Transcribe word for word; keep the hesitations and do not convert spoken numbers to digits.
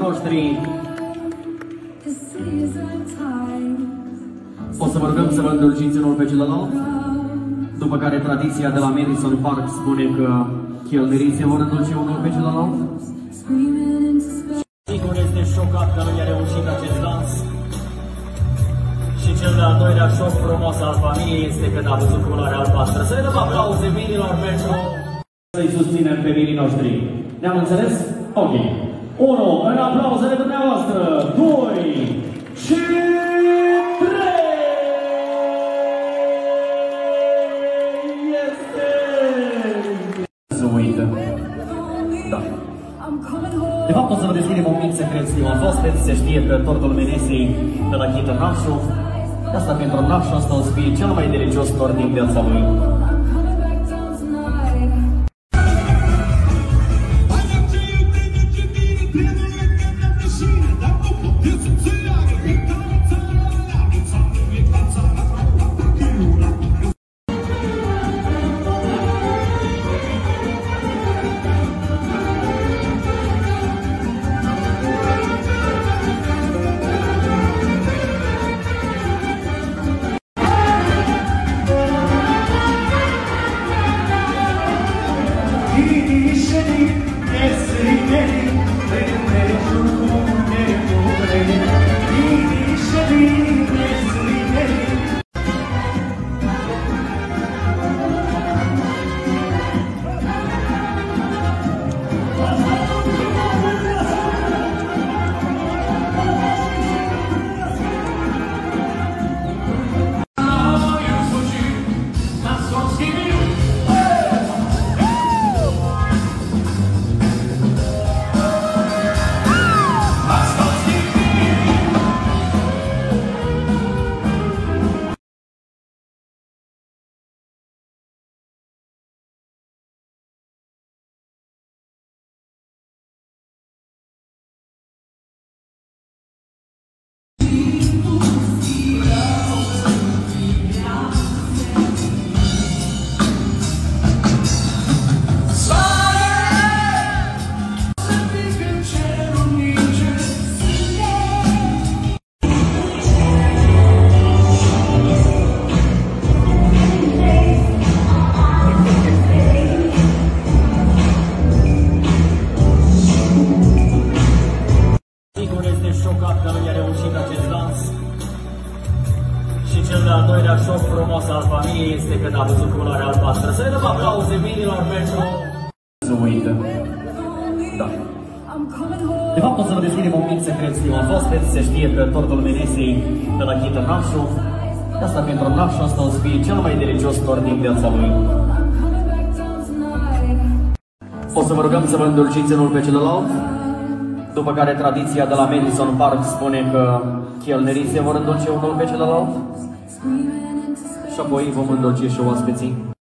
noștri. O să vă rugăm să vă îndulciți unul pe celălalt, după care tradiția de la Madison Park spune că chelnerii se vor îndulci unul pe celălalt. Sigur este șocat că nu i-a reușit acest dans. Și cel de-al doilea șoc frumos al familiei este că a văzut culoarea albastră. Să le dăm aplauze vinilor pentru să-i susținem pe vinii noștri. Ne-am înțeles? Ok. unu. În aplauzele dumneavoastră. doi. Și trei. Este! Să uită. Da. De fapt, o să vă deschidem un mic secret, stimați oaspeți. Se știe că tortul Menesei de la Chită Nașu. De asta pentru Nașu asta o să fie cel mai delicios tort din viața lui. Cel de-al doilea șoc frumos al familiei este că a văzut culoarea albastră. Să le dăm aplauze vinilor pentru să uită. Da. De fapt, o să vă deschidem un mic secret, stimați oaspeți. Se știe că tortul Menesei de la Chită Nașu. De asta pentru Nașu asta o să fie cel mai delicios tort din viața lui. O să vă rugăm să vă îndulciți unul pe celălalt, după care tradiția de la Madison Park spune că chelnerii se vor îndulci unul pe celălalt. Și apoi vom îndulci și oaspeții.